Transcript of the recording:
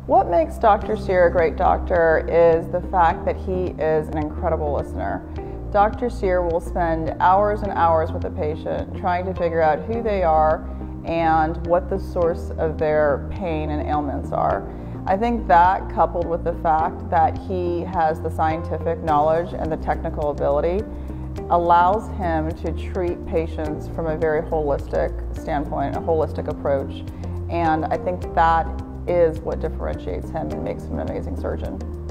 What makes Dr. Cyr a great doctor is the fact that he is an incredible listener. Dr. Cyr will spend hours and hours with a patient trying to figure out who they are and what the source of their pain and ailments are. I think that, coupled with the fact that he has the scientific knowledge and the technical ability, allows him to treat patients from a very holistic standpoint, a holistic approach. And I think that is what differentiates him and makes him an amazing surgeon.